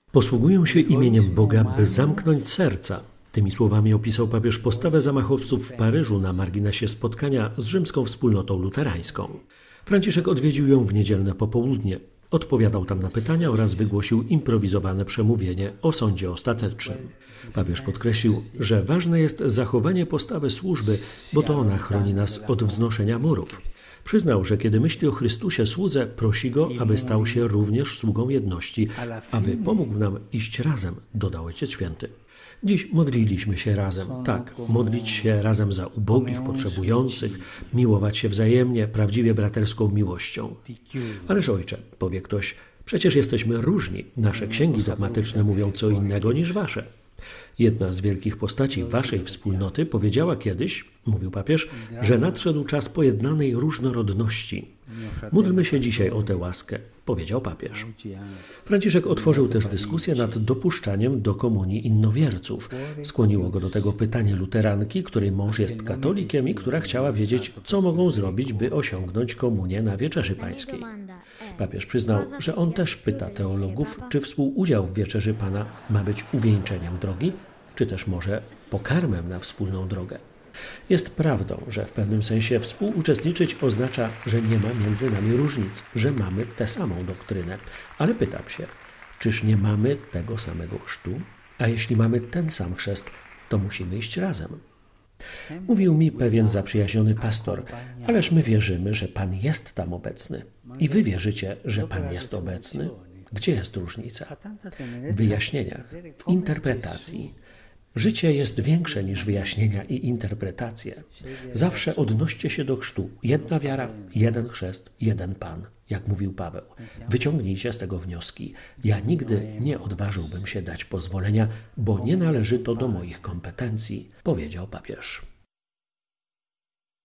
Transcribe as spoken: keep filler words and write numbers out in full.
Posługują się imieniem Boga, by zamknąć serca. Tymi słowami opisał papież postawę zamachowców w Paryżu na marginesie spotkania z rzymską wspólnotą luterańską. Franciszek odwiedził ją w niedzielne popołudnie. Odpowiadał tam na pytania oraz wygłosił improwizowane przemówienie o sądzie ostatecznym. Papież podkreślił, że ważne jest zachowanie postawy służby, bo to ona chroni nas od wznoszenia murów. Przyznał, że kiedy myśli o Chrystusie słudze, prosi Go, aby stał się również sługą jedności, aby pomógł nam iść razem, dodał Ojciec Święty. Dziś modliliśmy się razem, tak, modlić się razem za ubogich, potrzebujących, miłować się wzajemnie, prawdziwie braterską miłością. Ależ Ojcze, powie ktoś, przecież jesteśmy różni, nasze księgi dogmatyczne mówią co innego niż wasze. Jedna z wielkich postaci waszej wspólnoty powiedziała kiedyś, mówił papież, że nadszedł czas pojednanej różnorodności. Módlmy się dzisiaj o tę łaskę, powiedział papież. Franciszek otworzył też dyskusję nad dopuszczaniem do komunii innowierców. Skłoniło go do tego pytanie luteranki, której mąż jest katolikiem i która chciała wiedzieć, co mogą zrobić, by osiągnąć komunię na Wieczerzy Pańskiej. Papież przyznał, że on też pyta teologów, czy współudział w Wieczerzy Pana ma być uwieńczeniem drogi, czy też może pokarmem na wspólną drogę. Jest prawdą, że w pewnym sensie współuczestniczyć oznacza, że nie ma między nami różnic, że mamy tę samą doktrynę. Ale pytam się, czyż nie mamy tego samego chrztu? A jeśli mamy ten sam chrzest, to musimy iść razem. Mówił mi pewien zaprzyjaźniony pastor, ależ my wierzymy, że Pan jest tam obecny. I wy wierzycie, że Pan jest obecny? Gdzie jest różnica? W wyjaśnieniach, w interpretacji. Życie jest większe niż wyjaśnienia i interpretacje. Zawsze odnoście się do chrztu. Jedna wiara, jeden chrzest, jeden Pan, jak mówił Paweł. Wyciągnijcie z tego wnioski. Ja nigdy nie odważyłbym się dać pozwolenia, bo nie należy to do moich kompetencji, powiedział papież.